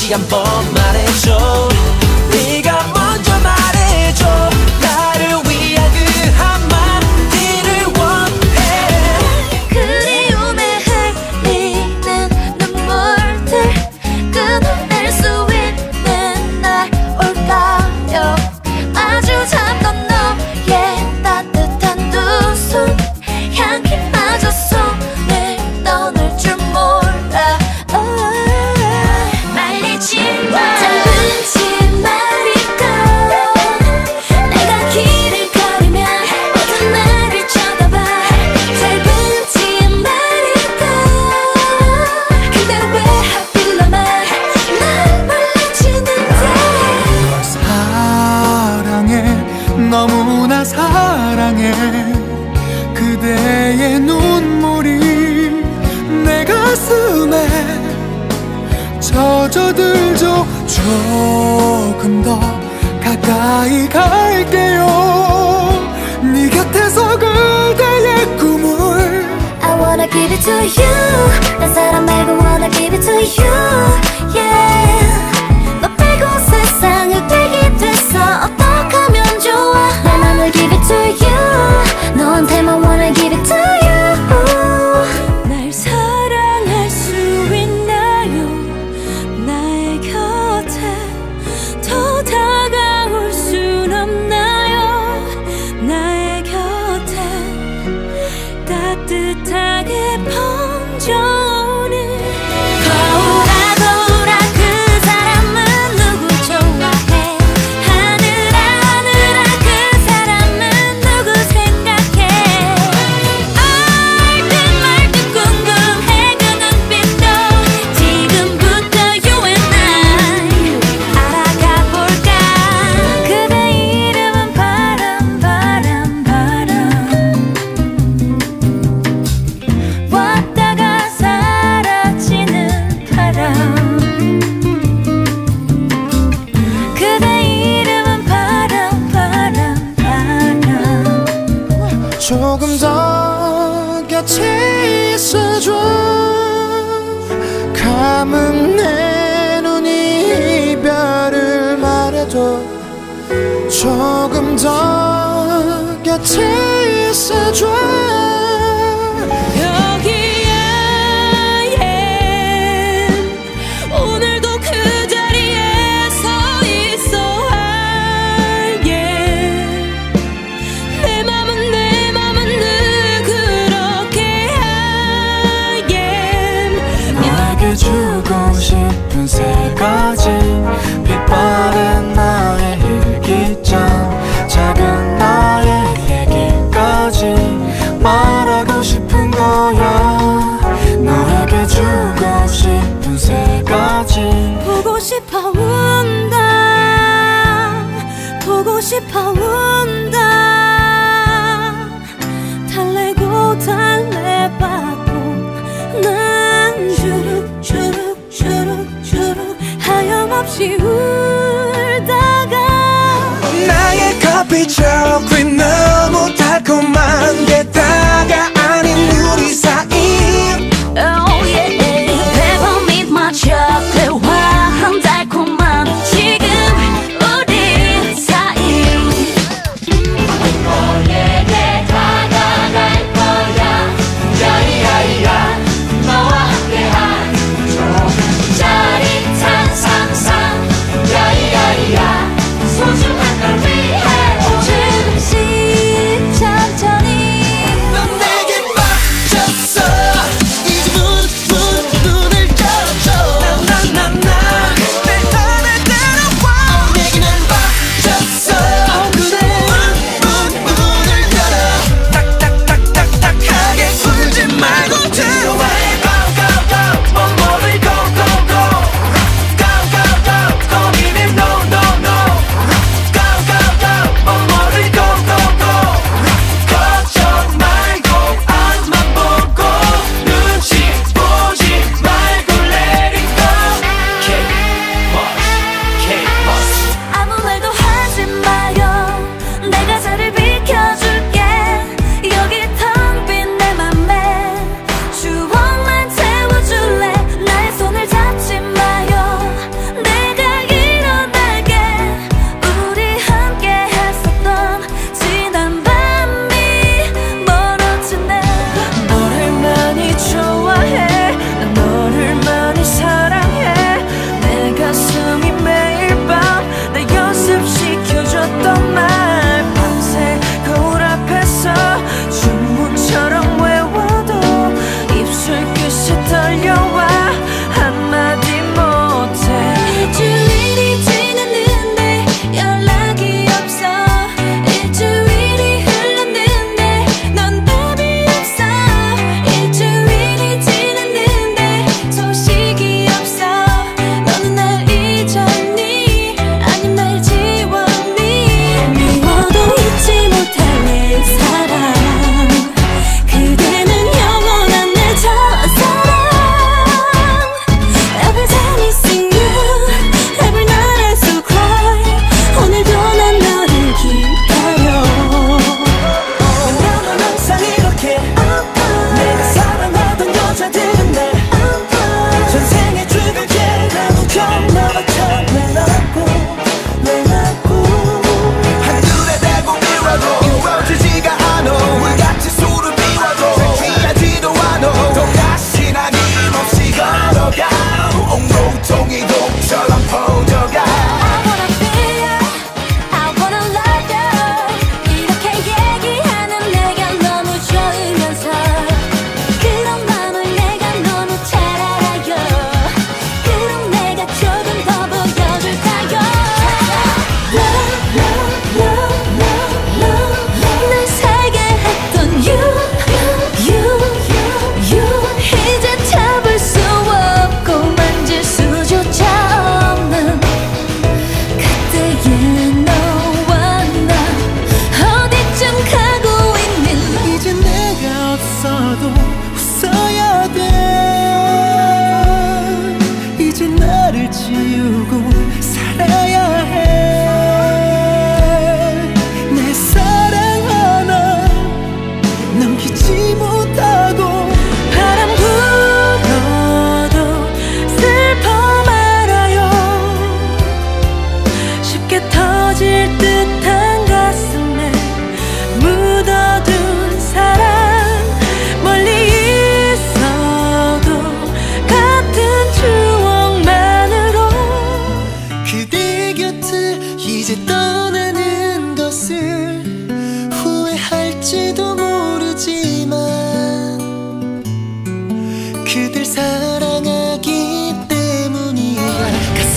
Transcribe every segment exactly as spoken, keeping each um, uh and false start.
다시 한번 말해줘. 네가 먼저 말해줘. 나를 위한 그 한마디를 원해. 그리움에 흘리는 눈물들 끊어낼 수 있는 날 올까요? 아주 잠깐 너의 따뜻한 두 손 향기마저 손을 떠날 줄 몰라. 말리지 마. 짧은 치마니까 내가 길을 걸으면 모두 나를 쳐다봐. 짧은 치마니까 근데 왜 하필 너만 날 몰라주는데. 사랑해, 너무나 사랑해. 그대의 눈물이 내 가슴에 젖어들죠. 조금 더 가까이 갈게요. 네 곁에서 그대의 꿈을 I wanna give it to you. 난 사람 말고 wanna give it to you. Yeah. 너 빼고 세상을 빼기 됐어. 어떡하면 좋아. 내 맘을 give it to you. 너한테만 wanna give it to you. 날 사랑할 수 있나요? 나의 곁에 더 다가올 순 없나요? 나의 곁에 따뜻하게 번져오는 거울아 거울아 그 사람은 누구 좋아해? 하늘아 하늘아 그 사람은 누구 생각해? 알듯 말듯 궁금해 그 눈빛도. 지금부터 you and I 알아가 볼까? 그대 이름은 바람 바람 바람 왔다가 사라지는 바람. 그대 이름은 바람 바람 바람. 조금 더 곁에 있어줘. 감은 내 눈이 이별을 말해도 조금 더 곁에 있어줘. 여기에 오늘도 그 자리에 서 있어. yeah. 내 맘은 내 맘은 늘 그렇게 yeah. 너에게 주고 싶은 세 가지 빛바랜 나의 일기장. 작은 나의 얘기까지 말하고 싶은 거야. 너에게 주고 싶은 세 가지. 보고 싶어 운다. 보고 싶어 운다. 달래고 달래봐도 난 주룩 주룩 주룩 주룩 하염없이 울다가 나의 커피숍 크림 너무 달콤한 게다가 아닌 우리 사이. oh yeah. 페퍼민트 마차 화한 달콤한 지금 우리 사이. 너에게 다가갈 거야. 야이야이야 너와 함께한 짜릿한 상상. 야이야이야 소중한 널 위해. 조금씩 천천히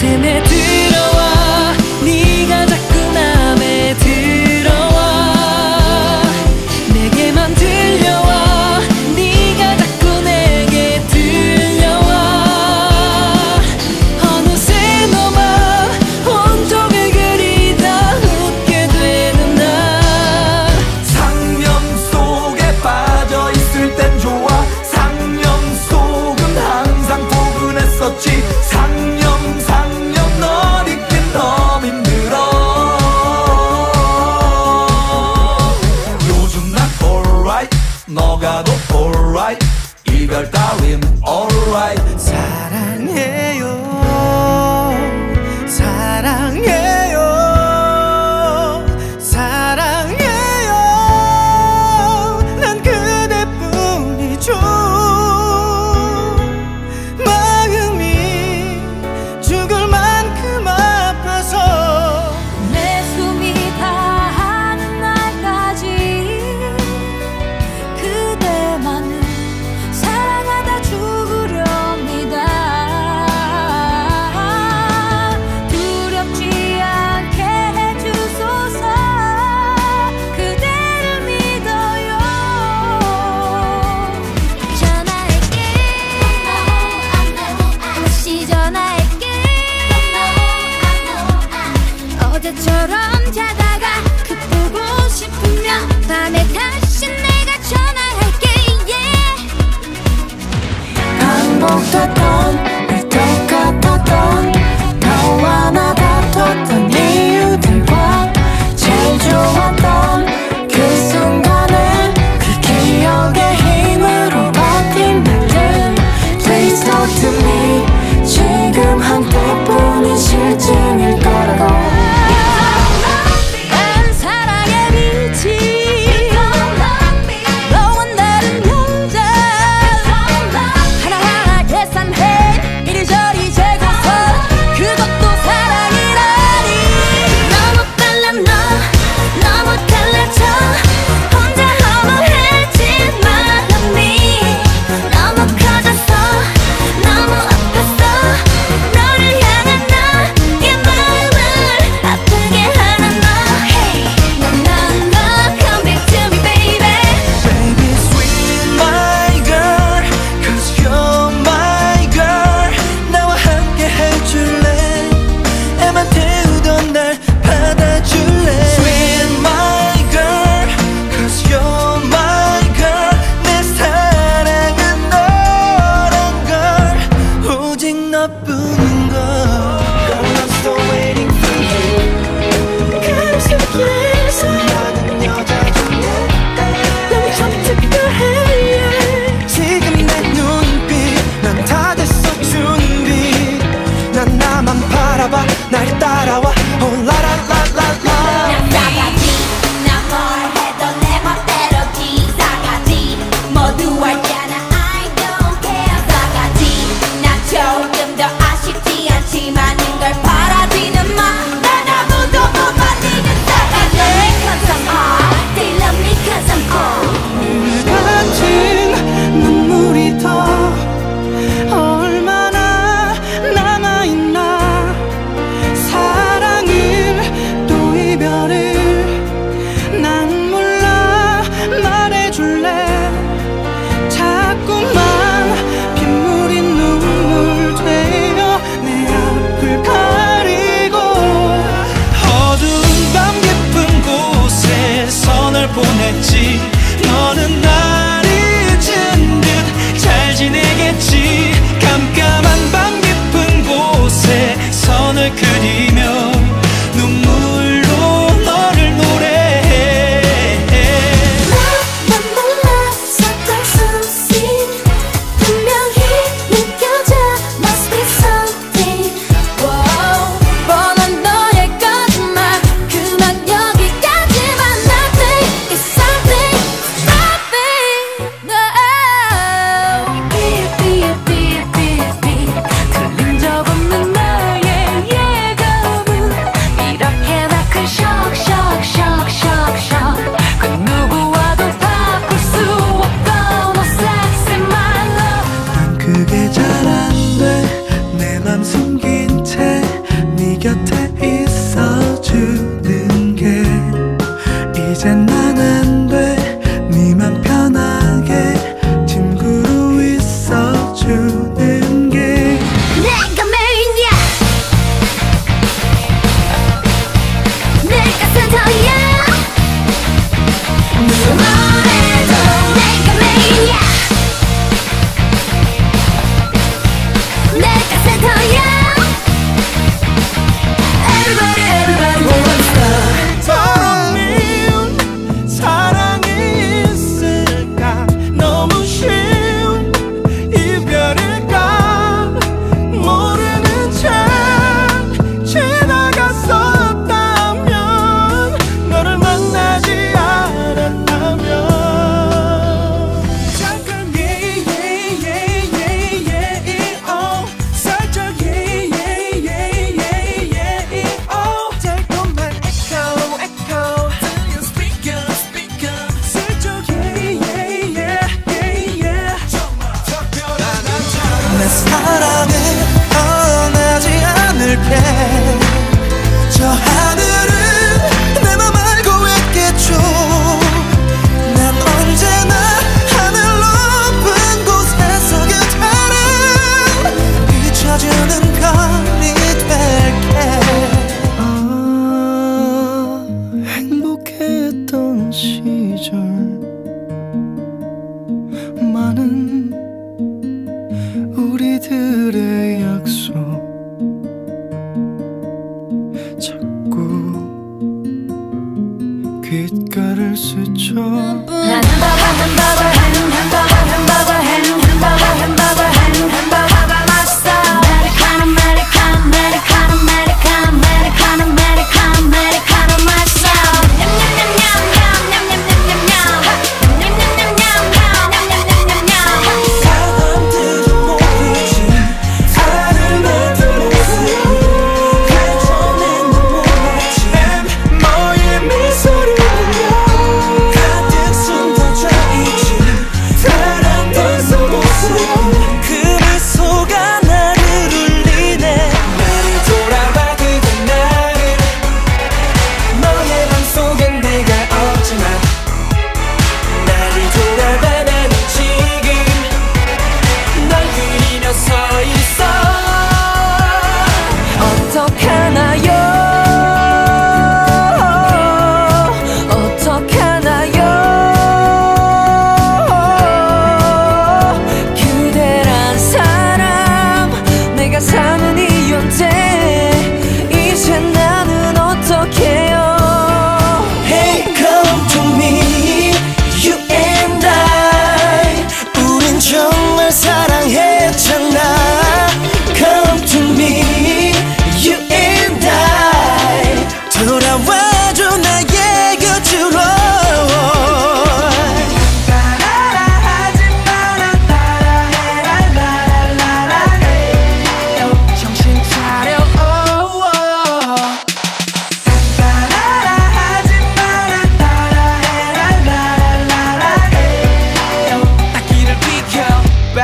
스며들어와 네가 자꾸 맘에 들어와 내게만 들려와 네가 자꾸 내게 들려와 어느새 너만 온종일 그리다 웃게 되는 나 상념 속에 빠져있을 땐 좋아 상념 속은 항상 포근했었지 상념 상념 널 잊긴 너무 힘들어 요즘 난 alright 너가 더 alright 이별 따윈 alright 사랑해요 사랑해요 사랑해요 난 그대뿐이죠 마음이 죽을 만큼 아파서 내 숨이 다하는 날까지 그대만을 사랑하다 죽으렵니다 두렵지 않게 해주소서 그대를 믿어요 전화할게 다시 전화할게 어제처럼 자다가 그 보고 싶으면 밤에 다시 내가 전화할게 yeah. 반복됐던 늘 똑같았던 너와 나 다퉜던 이유들과 제일 좋았던 그 순간을 그 기억의 힘으로 버틴 날들 Please talk to me 지금 한때뿐인 실증일 거라고 난 사랑의 빛이 너와 다른 여자 하나하나 계산해 이리저리 재고서 그것도 사랑이라니 너무 빨라 너 너무 달라져 혼자 허무해진 마음이 너무 커졌어 너무 아팠어 너를 향한 나의 마음을 아프게 하는 너 Hey 넌 넌 너 come back to me baby Baby sweet my girl Cause you're my girl 나와 함께 해줄래 애만 태우던 날 받아줄래 Sweet my girl Cause you're my girl 내 사랑은 너란 걸 오직 너뿐인 걸 Girl I'm still waiting for you 가슴속에서 나는 여자 중에 너무 특별해 지금 내 눈빛 난 다 됐어 준비 난 나만 바라봐 날 따라와 Oh la la la la la 나가지 나 뭘 해도 내 멋대로지 사가지 모두 알잖아 I don't care 사가지 나 조금 더 아쉽지 않지만 이걸 바라지는 마난 아무도 못 말리는 사가지 Cause I'm hot They love me cause I'm hot 같은 눈물이 더 얼마나 남아있나 사랑을 또 이별을 난 몰라 말해줄래 자꾸만 빗물인 눈물 되어 내 앞을 가리고 어두운 밤 깊은 곳에 선을 보냈지 너는 날 잊은 듯 잘 지내겠지 깜깜한 밤 깊은 곳에 선을 그리며 눈물로 너를 노래해 난 몰랐었던 something 분명히 느껴져 Must be something Wow 뻔한 너의 거짓말 그만 여기까지만 Nothing is something Something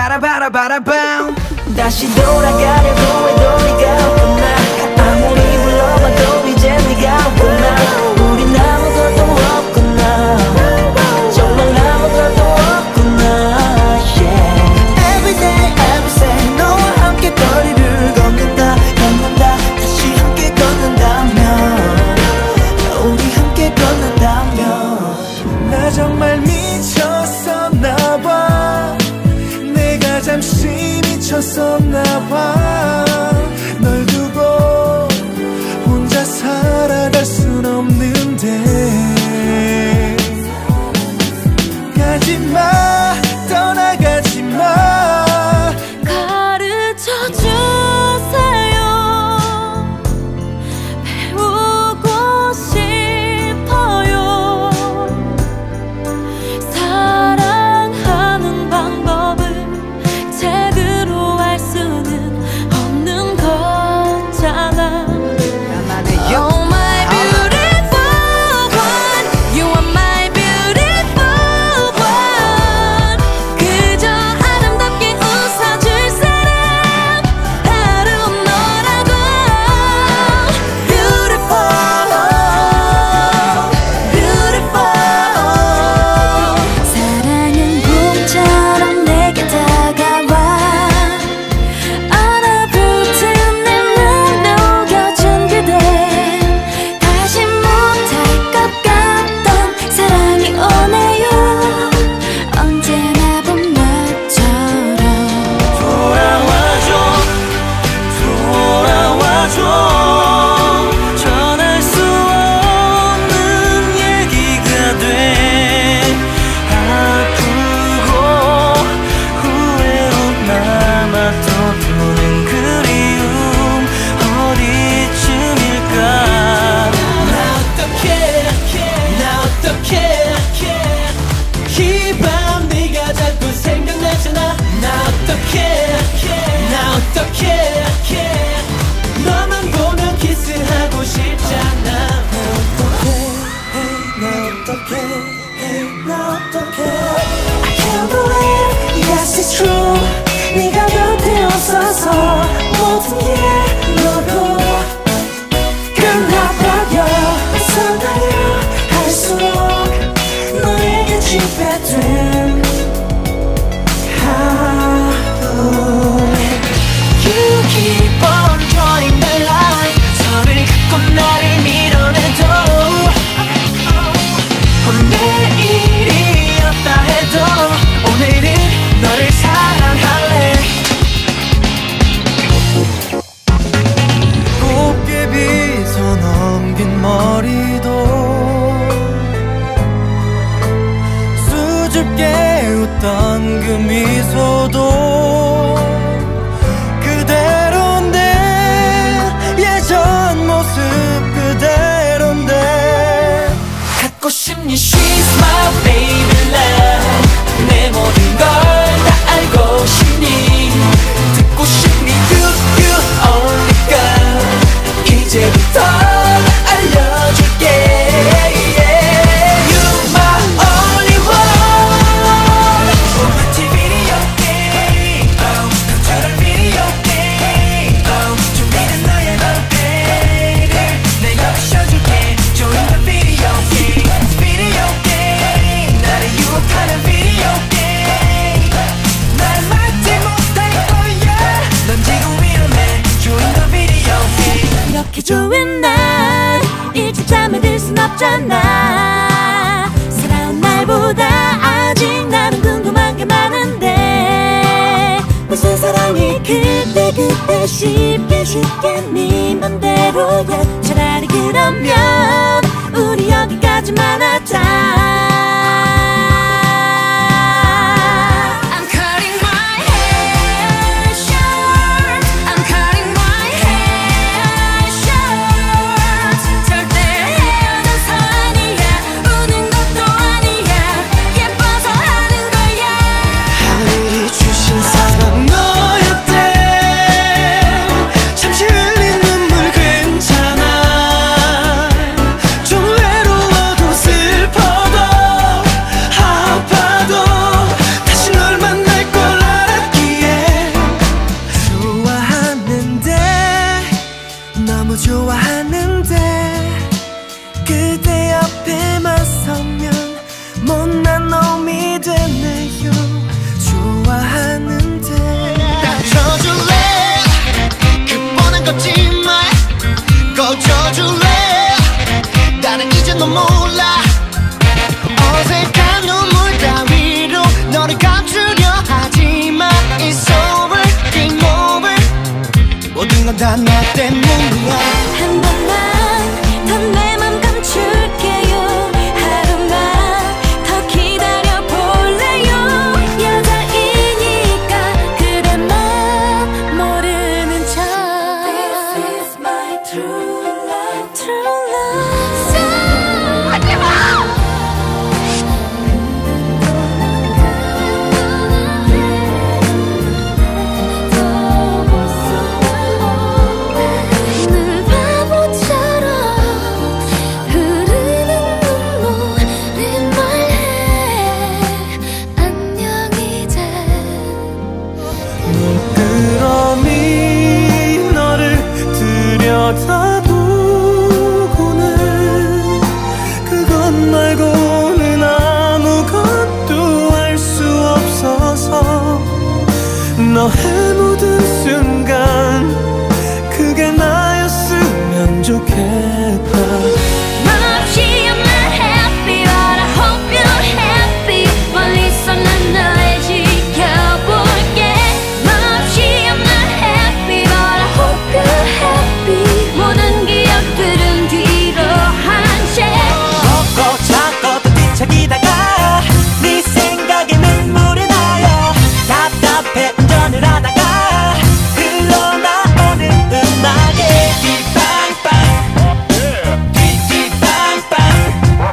바라바라바라밤 다시 돌아가려고 해도 네가 없구나. 아무리 불러봐도 이제 네가 없구나. 우린 아무것도 없구나. 정말 아무것도 없구나. yeah. Everyday everyday 너와 함께 거리를 걷는다 걷는다 다시 함께 걷는다면 우리 함께 걷는다면 나 정말 미쳤었나봐 내가 잠시 미쳤었나봐 널 두고 혼자 살아갈 순 없는데 가지마 떠나가지마 가르쳐주세요 배우고 싶어요 사랑하는 방법을 제대로 알 수는 없는 거잖아 Oh my beautiful one You are my beautiful one 그저 아름답게 웃어줄 사람 바로 너라고 Beautiful Beautiful 사랑은 봄처럼 내게 다가와 얼어붙은 내 맘 녹여준 그대 다시 못할 것 같던 사랑이 오네요 언제나 봄날처럼 돌아와줘 돌아와줘 전할 수 없는 얘기가 돼 아프고 후회로 남아 또 도는 그리움 어디쯤일까 나 어떡해 나 어떡해 이 밤 네가 자꾸 생각나잖아 나 어떡해 나 어떡해 너만 보면 키스하고 싶잖아 나 어떡해 나 어떡해 I can't believe yes it's true 네가 곁에 없어서 모든 게 너로 끝나버려 어서나요 할수록 너에게 집배된 하루 You keep on joining my life 선을 긋고 나를 밀어내도 내일이었다 해도 오늘은 너를 사랑할래 곱게 빗어 넘긴 머리도 수줍게 웃던 그 미소도 그대로인데 예전 모습 그대로인데 갖고 싶니 She's my baby love 내 모든 걸 다 알고 싶니 듣고 싶니 You, you only girl 이제부터 알려줄게 You my only one 마치 비디오 게임 너처럼 비디오 게임 준비된 너의 맘대를 내가 부셔줄게 Join the video game 비디오 게임 나를 유혹하는 비디오 게임 날 막지 못할 거야 넌 지금 위험해 Join the video game 이렇게 좋은 날 일찍 잠에 들 순 없잖아 살아온 날보다 아직 나는 궁금한 게 많은데 무슨 사랑이 그때 그때 쉽게 쉽게 네 맘대로야 차라리 그러면 우리 여기까지만 하자 I'm cutting my hair short I'm cutting my hair short 절대 헤어져서 아니야 우는 것도 아니야 예뻐서 하는 거야 하늘이 주신 사랑 너였대 잠시 흘린 눈물 괜찮아 좀 외로워도 슬퍼도 다 너 때문이야. 한 번만 더 내 맘 감출게요. 하루만 더 기다려볼래요. 여자이니까 그대 맘 모르는 척. This is my true love, true love. So 하지마. 들여다보고는 그것 말고는 아무것도 알 수 없어서 너의 모든 순간 그게 나였으면 좋겠다. 맘없이 I'm not happy but I hope you're happy. 멀리서 난 널 지켜볼게. 맘없이 I'm not happy but I hope you're happy. 모든 기억들은 뒤로 한 채 걷고 찾고 또 뒤척이다가 네 생각에 눈물이 나요. 답답해 운전을 하다가 흘러나오는 음악에 띠빵빵 띠띠빵빵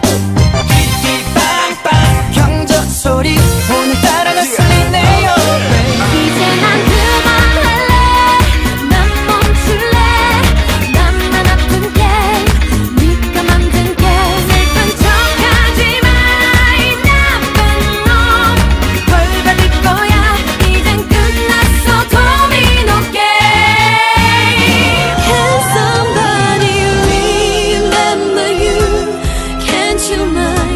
띠띠빵빵 경적 소리 오늘따라 더 설레네요. 이제 난 그만할래. 난 멈출래. 나만 아픈 게 네가 만든 게 슬픈 척하지마. 이 나쁜 놈 벌 받을 거야. 이젠 끝났어 도미노 게임. Can somebody remember you? Can't you my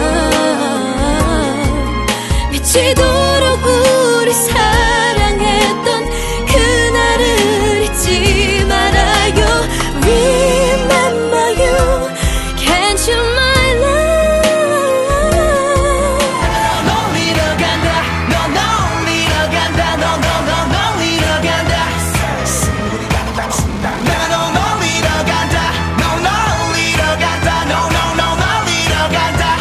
love? 미치도록 우리 사랑했던 그날을 잊지 말아요. Remember you, can't you my love? 너 놀리러 간다. 너 놀리러 간다. 너 너 너 놀리러 간다. 내가 너 놀리러 간다. 너 놀리러 간다. 너 너 너 놀리러 간다.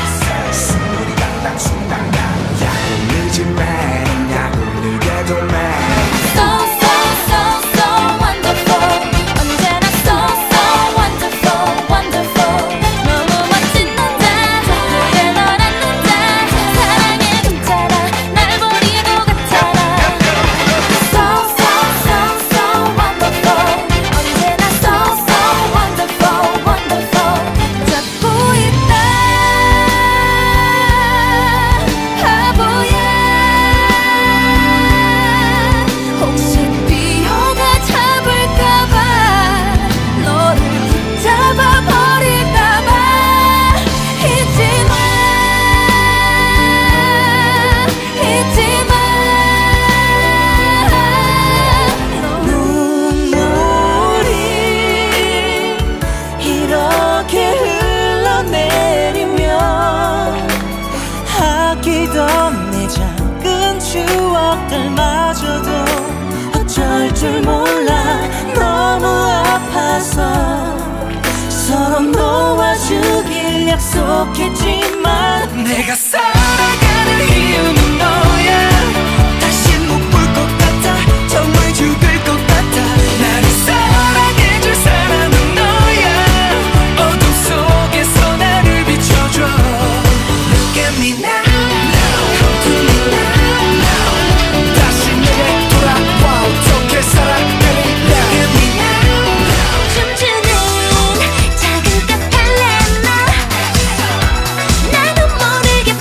So so so so wonderful. 언제나 so so wonderful wonderful. 너무 멋진 남자 그래 너란 남자 사랑에 금자라 날 버리고 갔잖아. So so so so wonderful. 언제나 so so wonderful wonderful. 잡고 있다 바보야. 혹시 뛰어가 잡을까봐 너를 붙잡아 버릴까봐 잊지마 잊지마. 눈물이 이렇게 흘러내리면 아끼던 내 작은 추억들마저도 어쩔 줄 몰라. 너무 아파서 서로 놓아주길 약속했지만 내가 살아가는 이유는 너야. 다시 못 볼 것 같아. 정말 죽을 것 같아. 나를 사랑해줄 사람은 너야. 어둠 속에서 나를 비춰줘. Look at me now. Come to me now. 다시 내게 돌아와. 어떻게 살아가니 Look at me now. 춤추는 작은 까탈레나 나도 모르게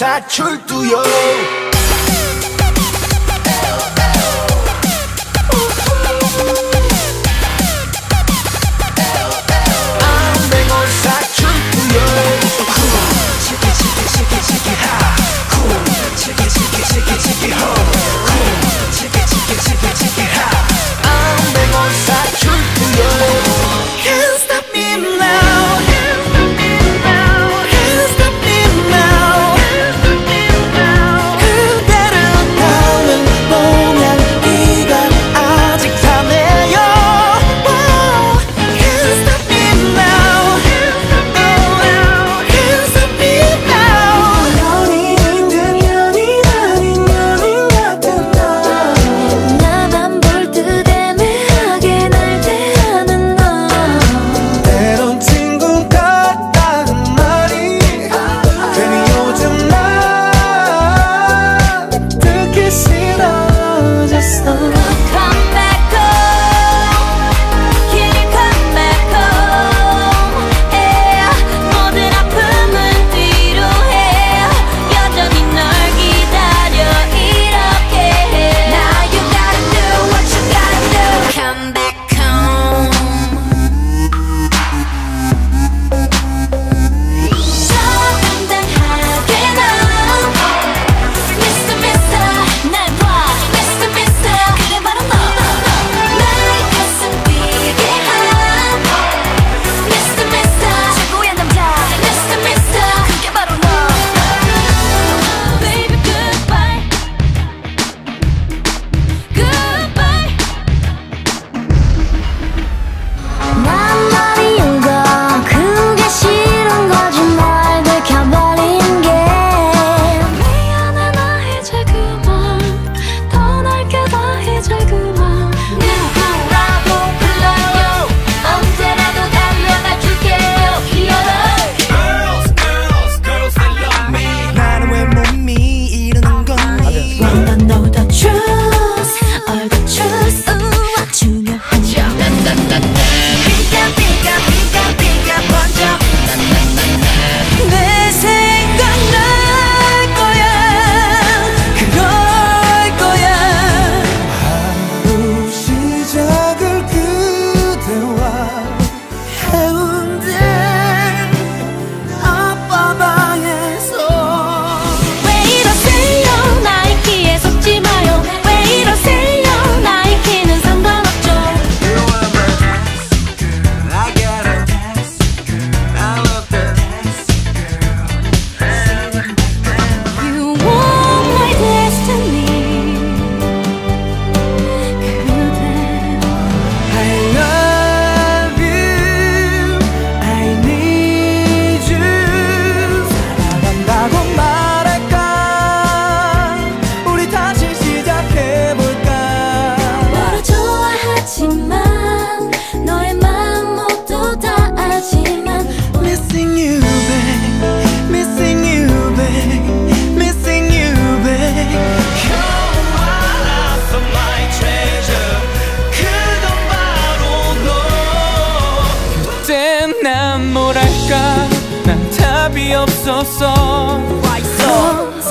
사출두요. 난 뭐랄까 난 답이 없었어. 와 있어.